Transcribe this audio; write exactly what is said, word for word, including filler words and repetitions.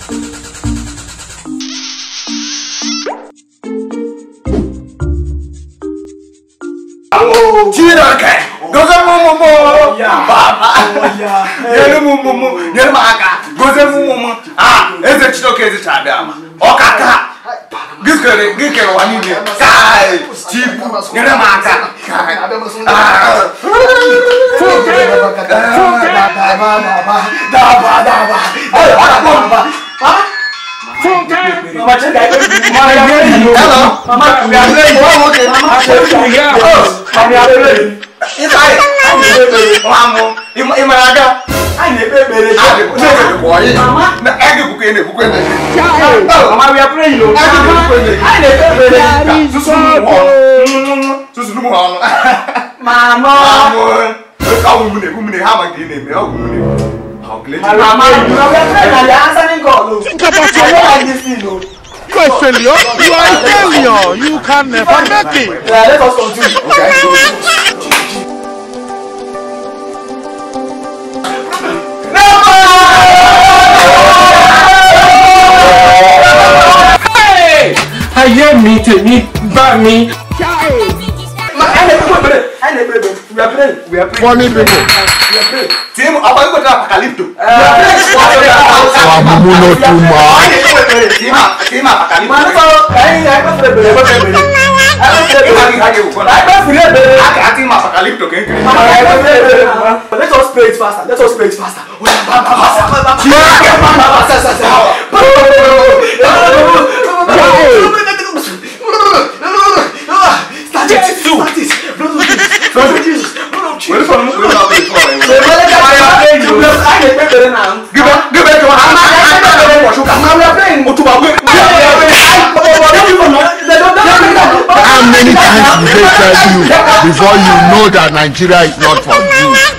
Chiraka, goza mumu, baba, yelu mumu, yelu maka, goza mumu. Ah, eze chitoke eze chabama. Okaka, gikere, gikere wanini. Kai, chipu, yelu maka. Ah, daba, daba, daba. Ah. Mama, check out. Hello, Mama. We are playing. Oh, okay, Mama. Yeah. Oh, we are playing. Inside. Mama, Ima, Imaraga. I never played. I never played. Mama, na egg book in the book. Oh, Mama, we are playing. I never played. Susu, Susu, Mama. Mama, look how we move. We move. How much do you need? How many? Mama, you are answering call. You are a failure. You are a failure. You can never make it. Yeah, let us continue. Okay. Hey! I hear me to me, but me. We are playing. We are playing. Funny people. We are playing. Team, I'm going to Apocalypto. Wamumu no too much. Team, team, Apocalypto. Let us play it faster. Let us play it faster. Start it. Start it. Blood of Jesus. Blood of Jesus. Where from? Where are we going? I am playing now. Give back. Give back your hand. Now we are playing. How many times did they tell you before you know that Nigeria is not for you?